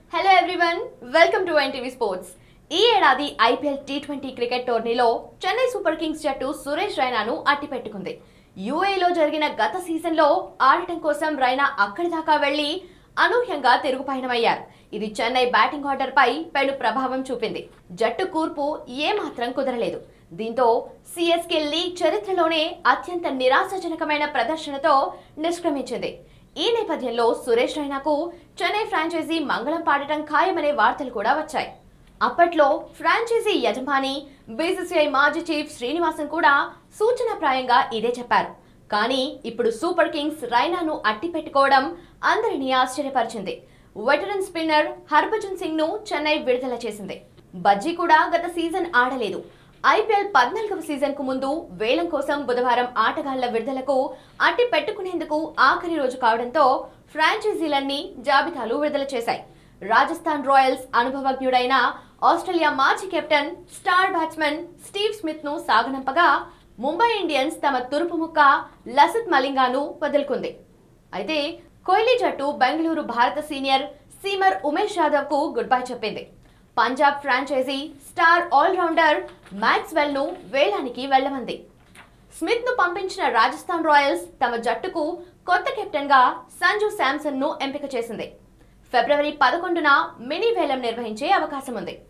Hello everyone, welcome to NTV sports. ఈ ఏడాది IPL T20 cricket టోర్నీలో చెన్నై సూపర్ కింగ్స్ జట్టు సురేష్ రైనాను అట్టిపెట్టుకుంది. యూఏఈలో జరిగిన గత సీజన్లో ఆడటం కోసం రైనా అక్కడి దాకా వెళ్లి అనూహ్యంగా తిరుగుపయనమయ్యారు. ఇది చెన్నై బ్యాటింగ్ ఆర్డర్ పై పెను ప్రభావం చూపింది. జట్టు కూర్పు ఏమాత్రం కుదరలేదు. దీంతో సిఎస్కే లీగ్ చరిత్రలోనే అత్యంత నిరాశాజనకమైన ప్రదర్శనతో నిష్క్రమించింది. ఈ నేపథ్యంలో సురేష్ రైనాకు చెన్నై ఫ్రాంచైజీ మంగళం పాడటం ఖాయమనే వార్తలు కూడా వచ్చాయి. అప్పట్లో ఫ్రాంచైజీ యజమాని బీసీసీఐ మాజీ చీఫ్ శ్రీనివాసన్ కూడా సూచనాప్రాయంగా ఇదే చెప్పారు. కానీ ఇప్పుడు సూపర్ కింగ్స్ రైనాను అట్టిపెట్టుకోవడం అందరినీ ఆశ్చర్యపరిచింది. వెటరన్ స్పిన్నర్ హర్భజన్ సింగ్ ను చెన్నై విడుదల చేసింది. బజ్జీ కూడా గత సీజన్ ఆడలేదు. ఐపీఎల్ 14వ సీజన్ కు ముందు వేలం కోసం బుధవారం ఆటగాళ్ల విడుదలకు అట్టి పెట్టుకునేందుకు ఆఖరి రోజు కావడంతో ఫ్రాంచైజీలన్నీ జాబితాలు విడుదల చేశాయి. రాజస్థాన్ రాయల్స్ అనుభవజ్ఞుడైన ఆస్ట్రేలియా మాజీ captain star batsmen Steve Smith ను సాగనంపగా ముంబై ఇండియన్స్ తమ తురుపు ముక్క లసిత్ మలింగాను వదులుకుంది. అయితే కోహ్లీ జట్టు బెంగళూరు భారత సీనియర్ సీమర్ ఉమేష్ యాదవ్ కు గుడ్ బై చెప్పింది. Punjab franchise star allrounder Maxwell ను వేలానికి వెళ్లమంది. స్మిత్ ను పంపించిన రాజస్థాన్ రాయల్స్ తమ జట్టుకు కొత్త కెప్టెన్ గా సంజు శాంసన్ ను ఎంపిక చేసింది. ఫిబ్రవరి 11న మినీ వేలం నిర్వహించే అవకాశం ఉంది.